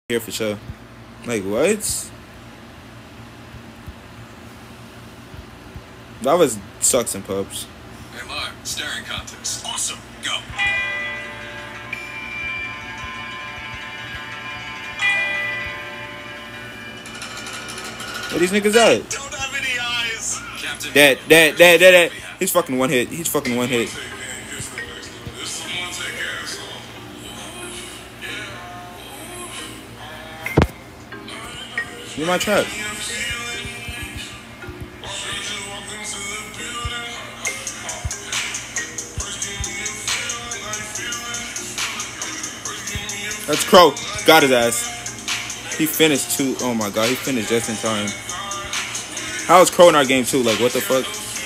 here for sure. Like, what? That was sucks in pubs. Hey, look, staring contest. Awesome. Go. Where these niggas at? Don't have any eyes. Captain. That. He's fucking one hit. He's fucking one hit. Give me my trap. That's Crow. Got his ass. He finished two. Oh my god, he finished just in time. How is Crow in our game too? Like, what the fuck?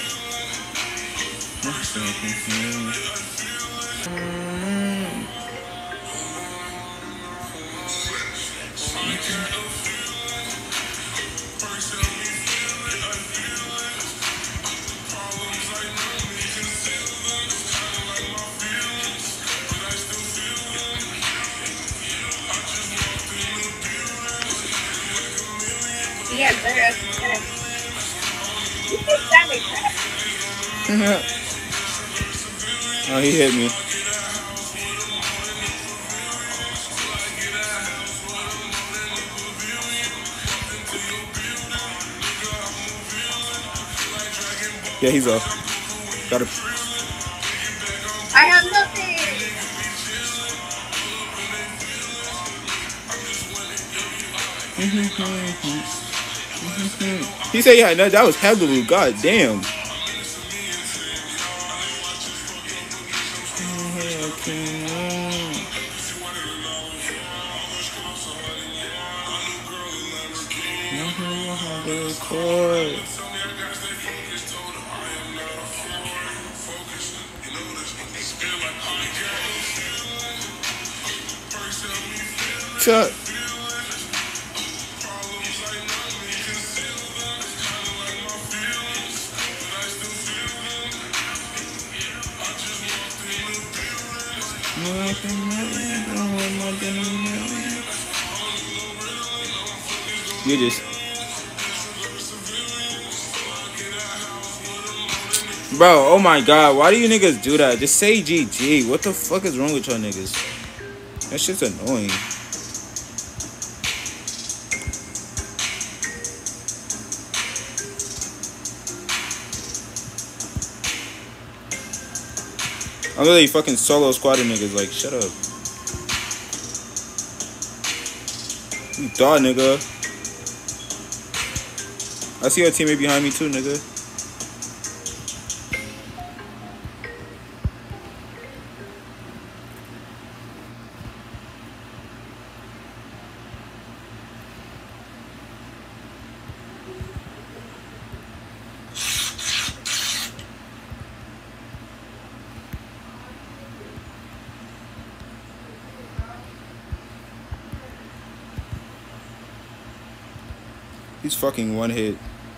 Yeah, better. You can stand like that. Oh, he hit me. Yeah, he's off. Got him. I have nothing. He said, yeah, that was heavily. God damn. Shut. You just, bro. Oh my god, why do you niggas do that? Just say GG. What the fuck is wrong with y'all niggas? That shit's annoying. I'm literally fucking solo squatting niggas. Like, shut up. You thought, nigga. I see your teammate behind me too, nigga. He's fucking one hit.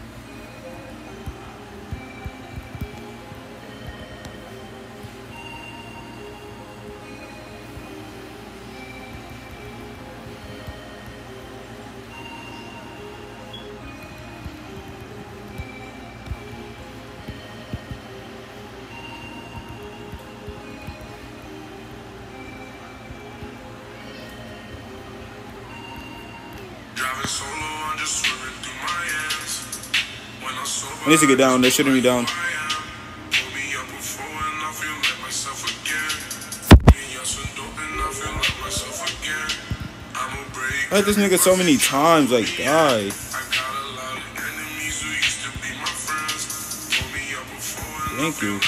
I need to get down. They shouldn't be down. I hit this nigga so many times. Like, die. Thank you.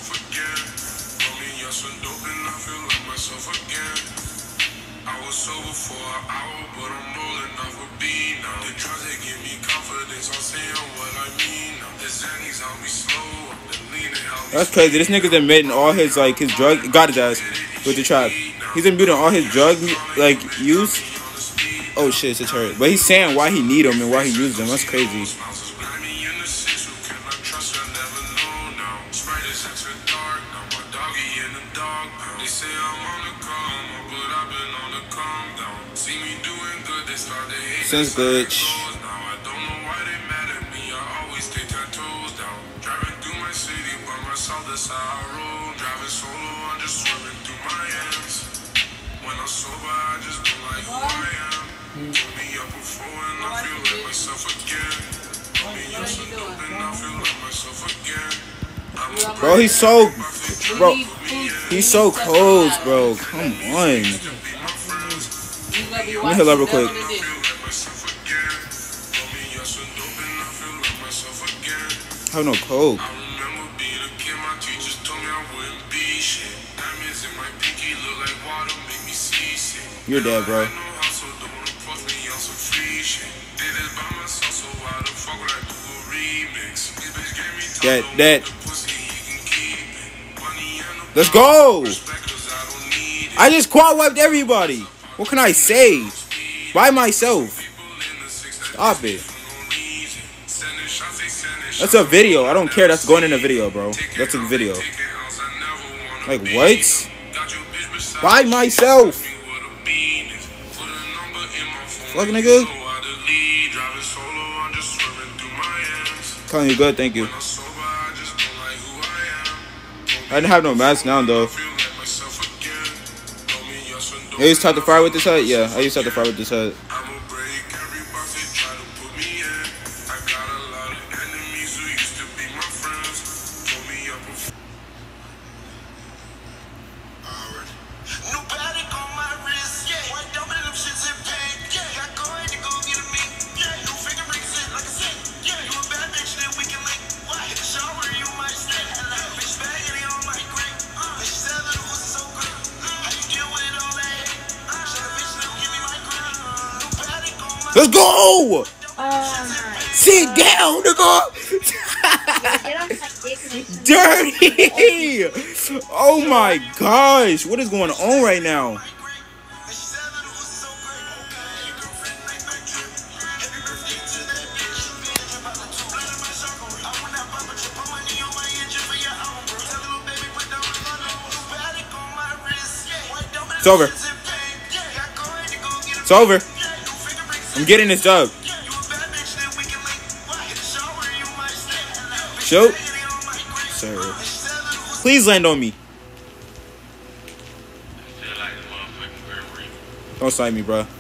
That's crazy. This nigga's admitting all his his drug. Got his ass with the trap. He's admitting all his drug use. Oh shit, it's hurt. But he's saying why he need them and why he used them. That's crazy. Since glitch. Bro, he's so close, bro. Come on. Let me hit up real quick. I have no coke. You're dead, bro. Dead. Let's go. I just quad wiped everybody. What can I say? By myself. Stop it. That's a video. I don't care. That's going in a video, bro. That's a video. Like, what? By myself. Fuck, nigga. Calling you good, thank you. I didn't have no mask now, though. You used to have to fire with this head? Yeah, I used to have to fire with this head. Let's go! Sit down, nigga! Dirty! Oh my gosh, what is going on right now? It's over. It's over. I'm getting this dub. Shoot. Sir. Please land on me. Don't snipe me, bro.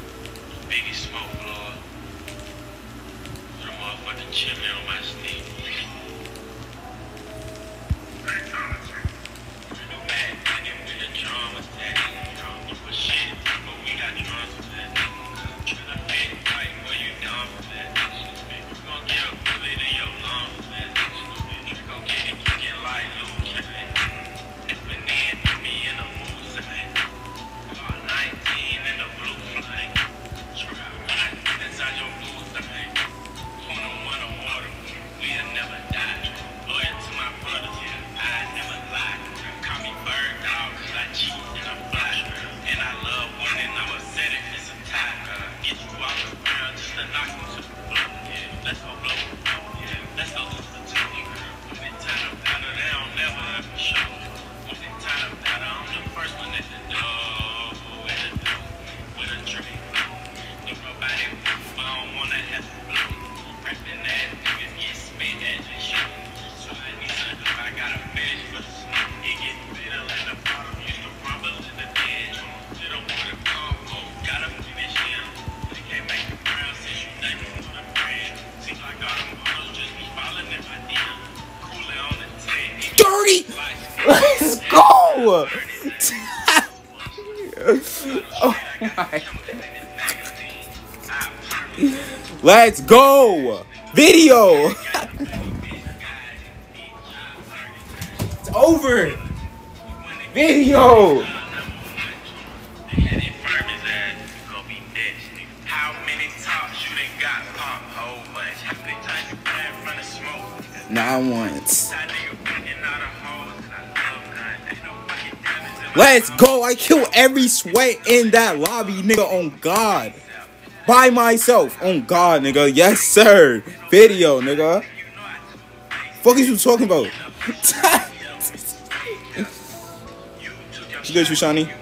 Let's go! Oh my. Let's go! Video! It's over! Video! Not once. Let's go. I kill every sweat in that lobby, nigga, on God. By myself. On God, nigga. Yes, sir. Video, nigga. Fuck is you talking about? You good, you Shani?